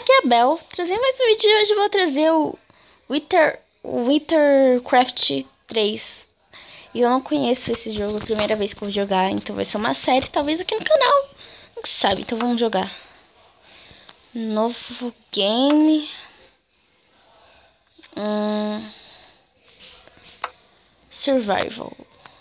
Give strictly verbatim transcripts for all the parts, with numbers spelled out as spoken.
Aqui é a Bel, trazendo mais um vídeo. Hoje eu vou trazer o Wither, Withercraft três. E eu não conheço esse jogo, é a primeira vez que eu vou jogar, então vai ser uma série, talvez aqui no canal. Nunca se sabe, então vamos jogar. Novo game. Hum, survival.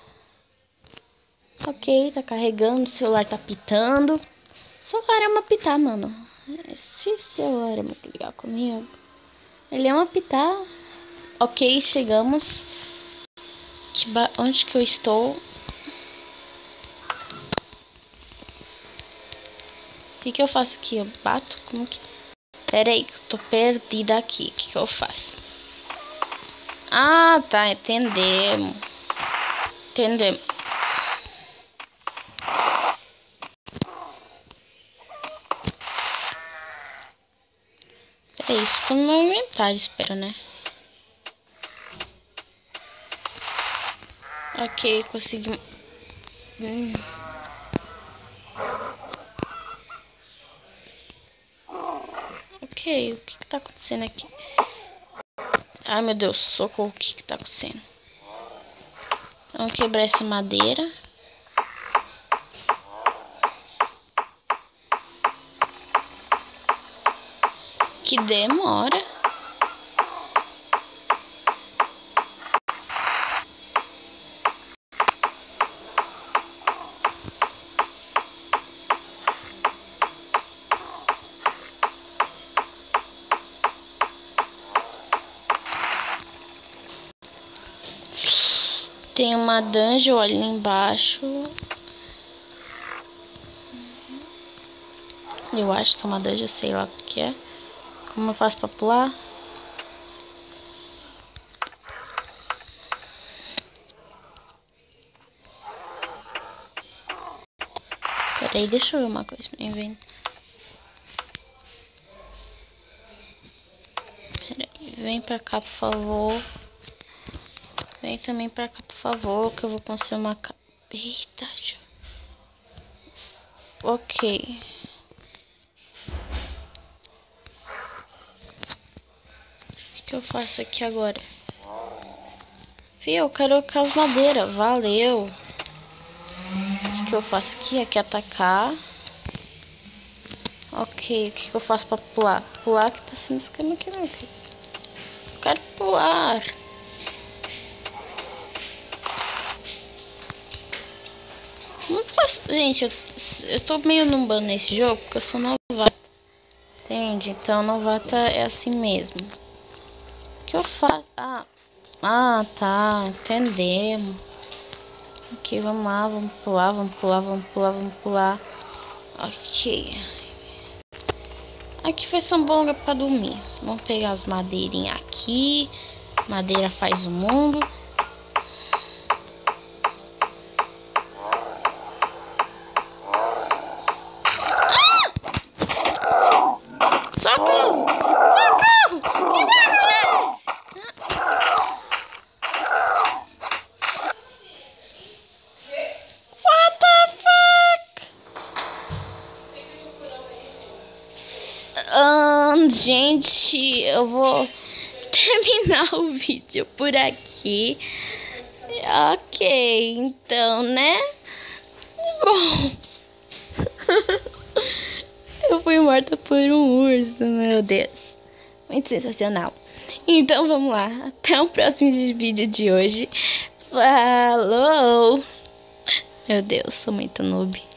Ok, tá carregando, o celular tá pitando. O celular é uma pitar, mano. Esse celular é muito legal comigo. Ele é uma pitar. Ok, chegamos. Que ba... Onde que eu estou? O que que eu faço aqui? Eu bato? Como que... Pera aí, que eu tô perdida aqui. O que que eu faço? Ah, tá. Entendemos. Entendemos. É isso que no meu inventário, espero, né? Ok, consegui. Hum. Ok, o que que tá acontecendo aqui? Ai, meu Deus, socorro, o que que tá acontecendo? Vamos quebrar essa madeira. Que demora. Tem uma dungeon ali embaixo. Eu acho que é uma dungeon, sei lá o que é. Como eu faço pra pular? Peraí, deixa eu ver uma coisa. Peraí, vem pra cá, por favor. Vem também pra cá, por favor, que eu vou construir uma... Eita, deixa... Ok. O que que eu faço aqui agora? Fih, eu quero as madeiras. Valeu. O que que eu faço aqui? Aqui atacar. Ok, o que que eu faço pra pular? Pular que tá sendo esquema aqui, meu filho. Eu quero pular. Não faço... Gente, eu, eu tô meio numbando nesse jogo porque eu sou novata. Entende? Então novata é assim mesmo. O que eu faço? Ah, ah tá. Entendemos. Ok, vamos lá, vamos pular, vamos pular, vamos pular, vamos pular. Ok. Aqui vai ser um bom lugar pra dormir. Vamos pegar as madeirinhas aqui. Madeira faz o mundo. Socorro! Socorro! Que barulho é esse? What the fuck? Um, gente, eu vou terminar o vídeo por aqui. Ok, então, né? Bom... Eu fui morta por um urso, meu Deus. Muito sensacional. Então vamos lá. Até o próximo vídeo de hoje. Falou! Meu Deus, sou muito noob.